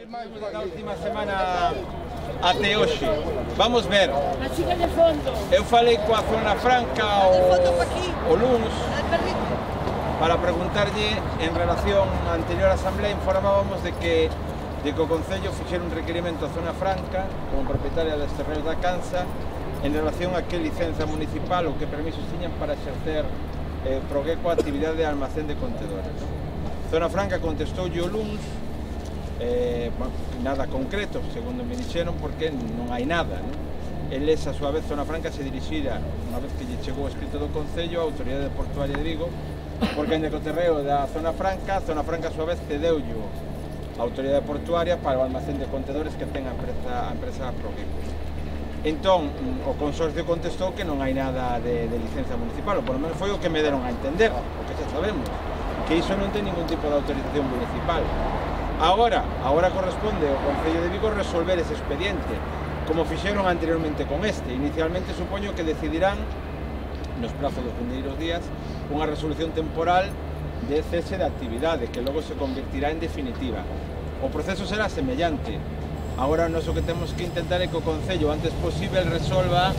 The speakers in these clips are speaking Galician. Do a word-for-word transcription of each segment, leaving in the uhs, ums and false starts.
Da última semana até hoxe. Vamos ver. Eu falei coa Zona Franca o, o luns para preguntarlle en relación á anterior asamblea. Informábamos de que, de que o Concello fixera un requerimento a Zona Franca como propietaria dos terreos da Cansa en relación a que licenza municipal ou que permisos tiñan para exercer eh, progueco a actividade de almacén de contedores. Zona Franca contestou o luns eh, nada concreto, segundo me dixeron, porque non hai nada, non? Eles, a súa vez, Zona Franca se dirixira, unha vez que lle chegou o escrito do Concello, a Autoridade Portuaria de Vigo, porque en decoterreo da Zona Franca, a Zona Franca, a súa vez, cedeullo a Autoridade Portuaria para o almacén de contedores que ten a empresa, a empresa Progueco. Entón, o Consorcio contestou que non hai nada de, de licencia municipal, ou polo menos foi o que me deron a entender, o que xa sabemos, que iso non ten ningún tipo de autorización municipal. Agora, agora corresponde ao Concello de Vigo resolver ese expediente, como fixeron anteriormente con este. Inicialmente supoño que decidirán, nos prazos dos vindeiros días, unha resolución temporal de cese de actividade, que logo se convertirá en definitiva. O proceso será semellante. Agora, nós o que temos que intentar é que o Concello, antes posible, resolva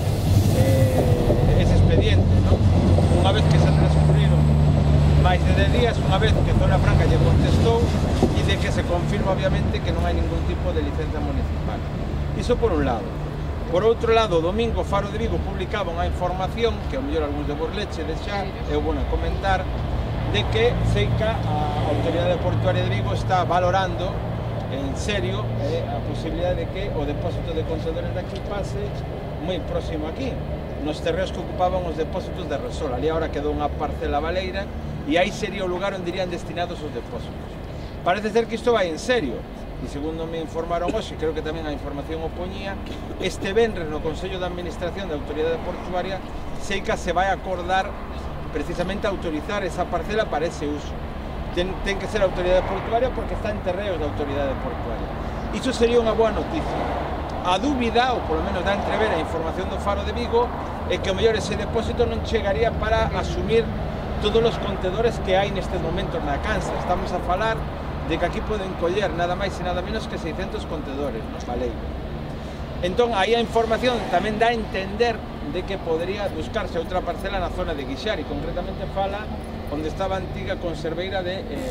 eh, ese expediente, ¿no? Unha vez que se transcurriron máis de dez días, unha vez que Zona Franca lle contestou, e de que se confirma, obviamente, que non hai ningún tipo de licencia municipal. Iso por un lado. Por outro lado, o domingo, Faro de Vigo publicaba unha información, que ao mellor algúns de vos leche de xa, é bueno comentar, de que Seica, a Autoridade Portuaria de Vigo, está valorando en serio eh, a posibilidade de que o depósito de contedores de aquí pase moi próximo aquí, nos terreos que ocupaban os depósitos de Resol. Ali agora quedou unha parcela baleira e aí sería o lugar onde irían destinados os depósitos. Parece ser que isto vai en serio, e segundo me informaron hoxe, creo que tamén a información o poñía, este venres no Consello de Administración da Autoridade Portuaria, Seica se vai acordar precisamente a autorizar esa parcela para ese uso. Ten, ten que ser a Autoridade Portuaria porque está en terreos da Autoridade Portuaria. Iso sería unha boa noticia. A dúbida, ou polo menos dá entrever a información do Faro de Vigo, é que o mellor ese depósito non chegaría para asumir todos os contedores que hai nestes momentos na Cansa. Estamos a falar de que aquí poden coller nada máis e nada menos que seiscentos contedores no Baleiro. Entón, aí a información tamén dá a entender de que podría buscarse outra parcela na zona de Guixar, e concretamente fala onde estaba a antiga conserveira de eh,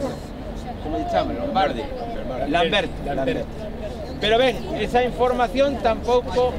como lle chama? Lombardi. Lamberti. Lamberti. Pero ben, esa información tampouco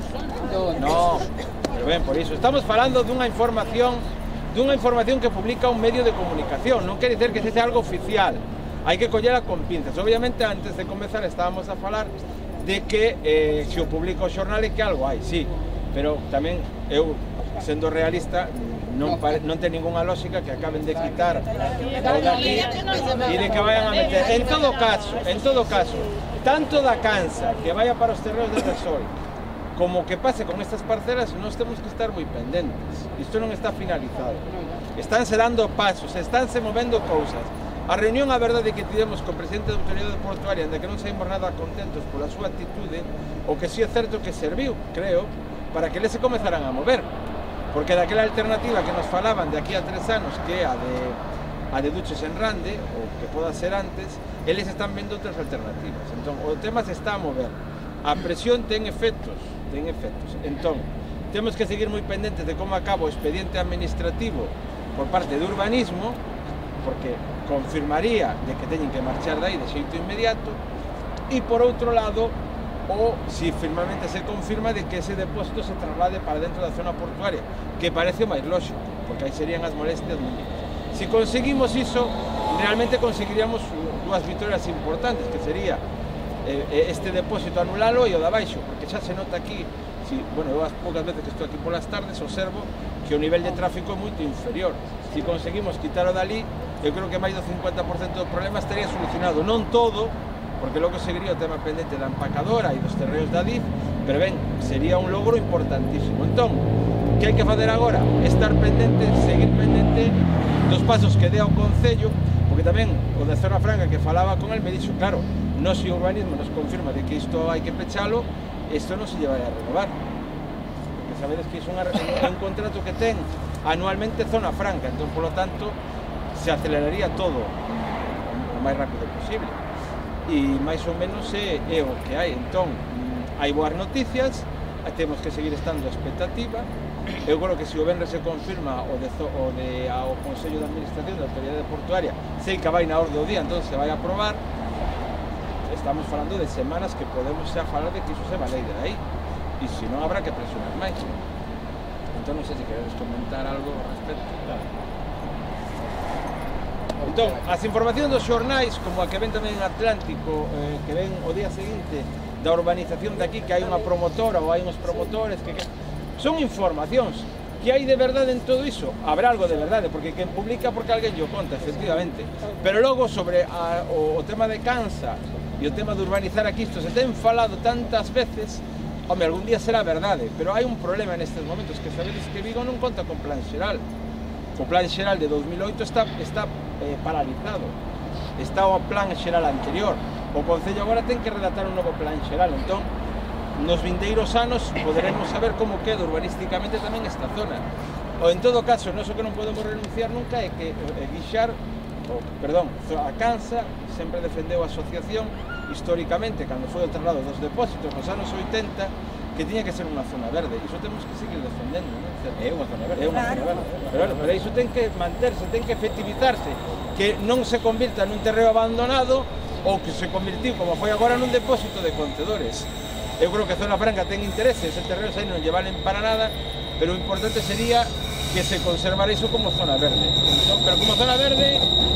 no, pero ben, por iso estamos falando dunha información dunha información que publica un medio de comunicación, non quere dizer que sexa algo oficial. Hai que collera con pinzas. Obviamente, antes de comezar estábamos a falar de que eh, se o publica o xornal é que algo hai, sí, pero tamén eu, sendo realista, non, non ten ninguna lógica que acaben de quitar o daqui e de que vayan a meter. En todo caso, en todo caso, tanto da Cansa que vaya para os terreos de Resol, como que pase con estas parcelas, nós temos que estar moi pendentes. Isto non está finalizado. Estánse dando pasos, estánse movendo cousas. A reunión, a verdade, que tivemos co presidente da Autoridade Portuaria, de que non saímos nada contentos pola súa actitude, o que si é certo que serviu, creo, para que eles se comezaran a mover. Porque daquela alternativa que nos falaban de aquí a tres anos, que é a de, a de Duches en Rande, ou que poda ser antes, eles están vendo outras alternativas. Entón, o tema se está a mover. A presión ten efectos, ten efectos. Entón, temos que seguir moi pendentes de como acaba o expediente administrativo por parte de urbanismo, porque confirmaría de que teñen que marchar dai de xeito inmediato, e por outro lado, ou si firmemente se confirma de que ese depósito se traslade para dentro da zona portuaria, que parece o máis lógico, porque aí serían as molestias mínimas. Si conseguimos iso, realmente conseguiríamos dúas vitorias importantes, que sería eh, este depósito anulalo e o de abaixo, porque xa se nota aquí, si, bueno, eu as poucas veces que estou aquí polas tardes observo que o nivel de tráfico é moito inferior. Si conseguimos quitar o dali, eu creo que máis do cincuenta por cento do problema estaría solucionado, non todo, porque logo seguiría o tema pendente da empacadora e dos terreos da D I F, pero ben, sería un logro importantísimo. Entón, que hai que facer agora? Estar pendente, seguir pendente dos pasos que dé ao Concello, porque tamén o de Zona Franca que falaba con el me dixo, claro, non se o urbanismo nos confirma de que isto hai que pechalo, isto non se lle vai a renovar. Porque sabedes que iso é un contrato que ten anualmente Zona Franca, entón, polo tanto, se aceleraría todo o máis rápido posible. e máis ou menos é, é o que hai. Entón, hai boas noticias, temos que seguir estando a expectativa. Eu creo que se o venres se confirma o de, o de ao Consello de Administración da Autoridade Portuaria, sei que vai na orde do día, entón se vai a aprobar. Estamos falando de semanas que podemos xa falar de que iso se valeide de aí, e se non habrá que presionar máis. Entón non sei se queredes comentar algo ao respecto. Entón, as informacións dos xornais, como a que ven tamén en Atlántico, eh, que ven o día seguinte da urbanización de aquí, que hai unha promotora ou hai uns promotores, que, que son informacións. Que hai de verdade en todo iso? Habrá algo de verdade, porque quen publica porque alguén lle conta, efectivamente. Pero logo, sobre a, o, o tema de Cansa e o tema de urbanizar aquí, isto se ten falado tantas veces, home, algún día será verdade, pero hai un problema nestes momentos, que sabedes que Vigo non conta con plan xeral. O plan xeral de dos mil oito está, está eh, paralizado, está o plan xeral anterior. O Concello agora ten que redactar un novo plan xeral, entón, nos vindeiros anos poderemos saber como queda urbanísticamente tamén esta zona. Ou en todo caso, non so que non podemos renunciar nunca é que eh, Guixar, o, perdón, a Cansa sempre defendeu a asociación históricamente, cando foi o traslado dos depósitos nos anos oitenta, que tiña que ser unha zona verde. Iso temos que seguir defendendo, non? É unha zona verde. É unha zona verde. Pero, pero iso ten que manterse, ten que efectivizarse, que non se convirta nun terreo abandonado ou que se convirtiu, como foi agora, nun depósito de contedores. Eu creo que a Zona Franca ten interese, ese terreo aí non lle valen para nada, pero o importante sería que se conservara iso como zona verde. Entón, pero como zona verde,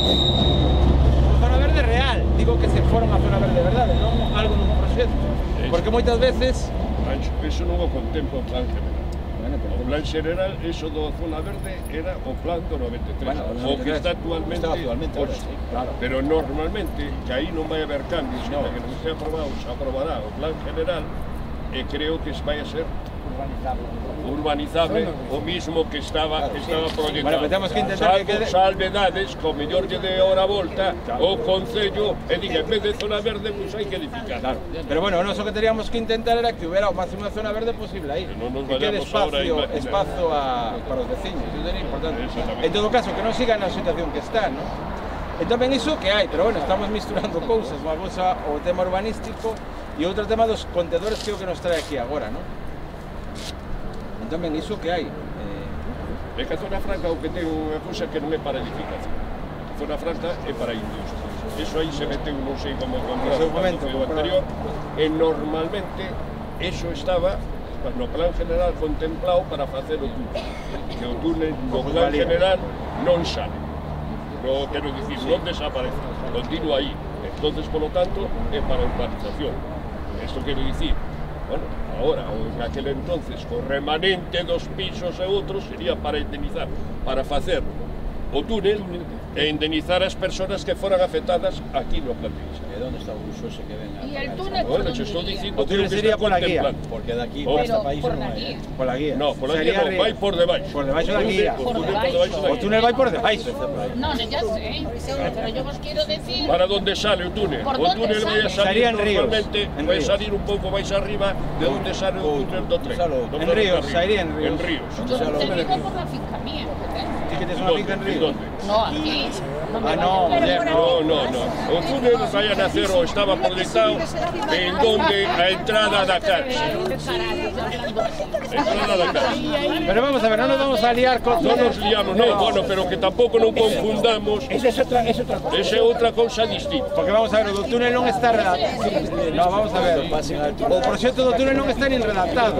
como zona verde real, digo que se fora unha zona verde de verdade, non algo nun proxecto. Porque moitas veces eso non o contempla o plan general. O plan general, eso da zona verde, era o plan do noventa e tres, bueno, o que está actualmente, está actualmente ahora, sí, claro. Pero normalmente, que aí non vai haber cambios, no. Que non se aprobado, se aprobará o plan general, e creo que vai a ser urbanizable, urbanizable o mismo que estaba, claro, que estaba proyectado. Bueno, pues temos que intentar salvo que quede... salvedades, co mellor lle de hora volta, claro. O Concello, e diga, en vez de zona verde, pois pues hai que edificar. Claro. Pero bueno, non, o que teríamos que intentar era que hubiera o máximo de zona verde posible aí. Que, non nos que quede espacio, espacio a, para os veciños, iso sería importante. En todo caso, que non siga na situación que está, ¿no? Entón, ben, iso que hai, pero bueno, estamos misturando cousas, unha cousa o tema urbanístico e outro tema dos contedores que é o que nos trae aquí agora, ¿no? Entón, ben, iso que hai. Eh... É que a Zona Franca o que ten unha cousa que non é para edificación. A Zona Franca é para industria. Eso aí se meteu, non sei como contrato o anterior, e normalmente eso estaba no plan general contemplado para facer o túnel. Que o túnel no plan general non sale. No, quero dicir, non desaparece, continúa aí. Entonces, polo tanto, é para a urbanización. Isto quero dicir, bueno, ahora, ou en aquel entonces, co remanente dos pisos e outros, sería para indemnizar, para facer o túnel e indemnizar as persoas que foran afectadas aquí no Planteis. E onde está o uso ese que ven? E el túnel por onde sería? O túnel sería por la guía. Porque daqui por esta país non hai. Por la guía. No, por la guía non, vai por debaixo. Por debaixo da guía. O túnel vai por debaixo. No, ya sé, pero yo vos quiero decir... Para onde sale o túnel? O túnel vai a salir normalmente, vai salir un pouco máis arriba de onde sale o túnel do tren. En Ríos, sairía en Ríos. En Ríos. Yo te digo por la finca mía. ¿Qué tienes una finca en Ríos? No, aquí. Ah, no, no, no, no. O túnel vai a nacer ou estaba proyectado en donde a entrada da cárcel. Entrada da cárcel. Pero vamos a ver, no nos vamos a liar con... No nos liamos, no, bueno, pero que tampouco non confundamos. Esa é outra, es outra cosa. Esa é outra cousa distinta. Porque vamos a ver, o do túnel non está redactado. No, vamos a ver. O proxecto do túnel non está nin redactado.